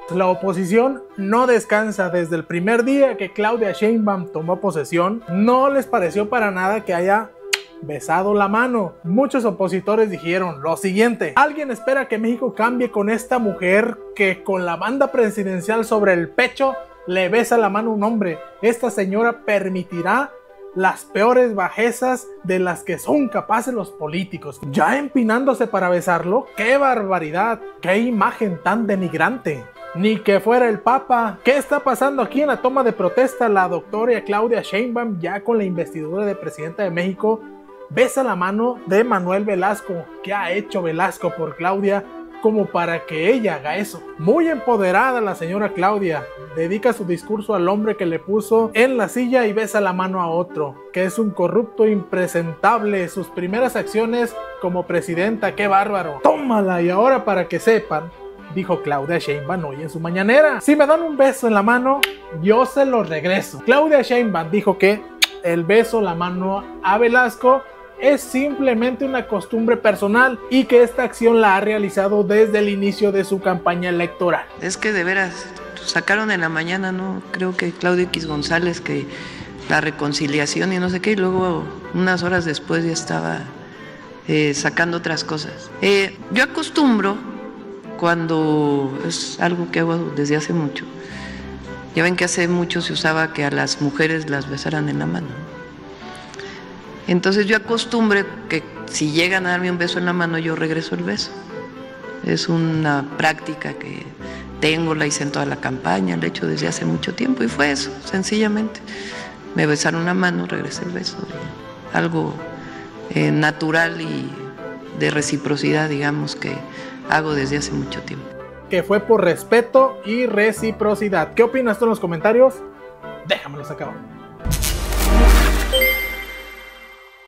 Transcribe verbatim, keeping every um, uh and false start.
La oposición no descansa. Desde el primer día que Claudia Sheinbaum tomó posesión, no les pareció para nada que haya besado la mano. Muchos opositores dijeron lo siguiente: ¿alguien espera que México cambie con esta mujer que con la banda presidencial sobre el pecho le besa la mano a un hombre? Esta señora permitirá las peores bajezas de las que son capaces los políticos. ¿Ya empinándose para besarlo? ¡Qué barbaridad! ¡Qué imagen tan denigrante! Ni que fuera el Papa. ¿Qué está pasando aquí en la toma de protesta? La doctora Claudia Sheinbaum, ya con la investidura de presidenta de México, besa la mano de Manuel Velasco. ¿Qué ha hecho Velasco por Claudia como para que ella haga eso? Muy empoderada la señora Claudia. Dedica su discurso al hombre que le puso en la silla y besa la mano a otro, que es un corrupto impresentable. Sus primeras acciones como presidenta, ¡qué bárbaro! ¡Tómala! Y ahora, para que sepan, dijo Claudia Sheinbaum hoy en su mañanera: si me dan un beso en la mano, yo se lo regreso. Claudia Sheinbaum dijo que el beso, la mano a Velasco, es simplemente una costumbre personal y que esta acción la ha realizado desde el inicio de su campaña electoral. Es que de veras, sacaron en la mañana, ¿no? Creo que Claudio X González, que la reconciliación y no sé qué, y luego unas horas después ya estaba eh, sacando otras cosas. Eh, yo acostumbro, cuando es algo que hago desde hace mucho, ya ven que hace mucho se usaba que a las mujeres las besaran en la mano. Entonces yo acostumbre que si llegan a darme un beso en la mano, yo regreso el beso. Es una práctica que tengo, la hice en toda la campaña, la he hecho desde hace mucho tiempo y fue eso, sencillamente. Me besaron la mano, regresé el beso. Algo eh, natural y de reciprocidad, digamos, que hago desde hace mucho tiempo. Que fue por respeto y reciprocidad. ¿Qué opinas tú en los comentarios? Déjamelos acá abajo.